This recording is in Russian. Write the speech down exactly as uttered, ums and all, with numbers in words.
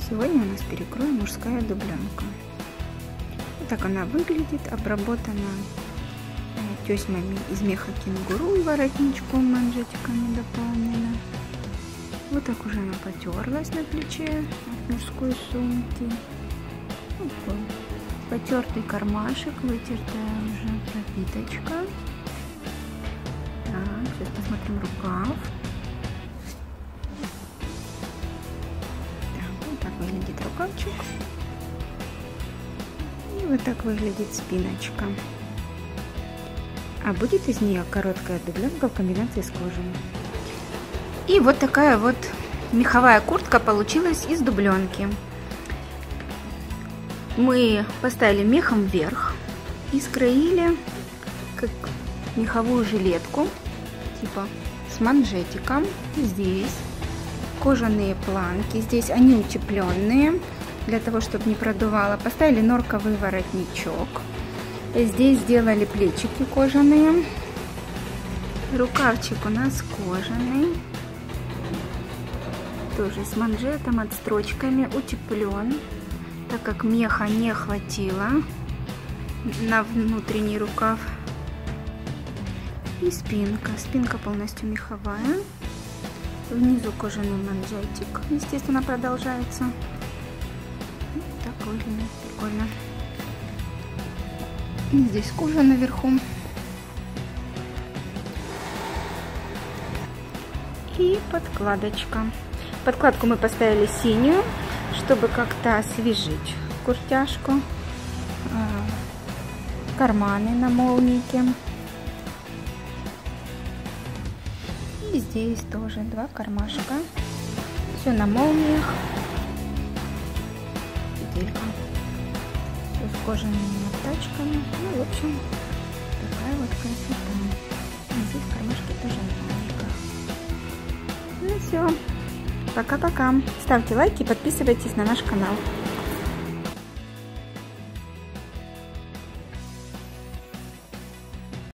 Сегодня у нас перекрой мужская дубленка. Вот так она выглядит, обработана тесьмами из меха кенгуру и воротничком, манжетиками дополнена. Вот так уже она потерлась на плече от мужской сумки. Такой потертый кармашек, вытертая уже пропиточка. Так, сейчас посмотрим рукав. Так, вот так выглядит рукавчик. И вот так выглядит спиночка. А будет из нее короткая дубленка в комбинации с кожей. И вот такая вот меховая куртка получилась из дубленки. Мы поставили мехом вверх и скроили как меховую жилетку, типа с манжетиком. Здесь кожаные планки, здесь они утепленные, для того, чтобы не продувало. Поставили норковый воротничок. Здесь сделали плечики кожаные. Рукавчик у нас кожаный. Тоже с манжетом, отстрочками, утеплен, так как меха не хватило на внутренний рукав. И спинка. Спинка полностью меховая. Внизу кожаный манжетик, естественно, продолжается. Так выглядит прикольно. И здесь кожа наверху. И подкладочка. Подкладку мы поставили синюю, чтобы как-то освежить куртяжку. Карманы на молнике. И здесь тоже два кармашка. Все на молниях. Петелька. Все с кожаными моточками. Ну, в общем, такая вот красота. И здесь кармашки тоже на молниках. Ну все. Пока-пока. Ставьте лайки и подписывайтесь на наш канал.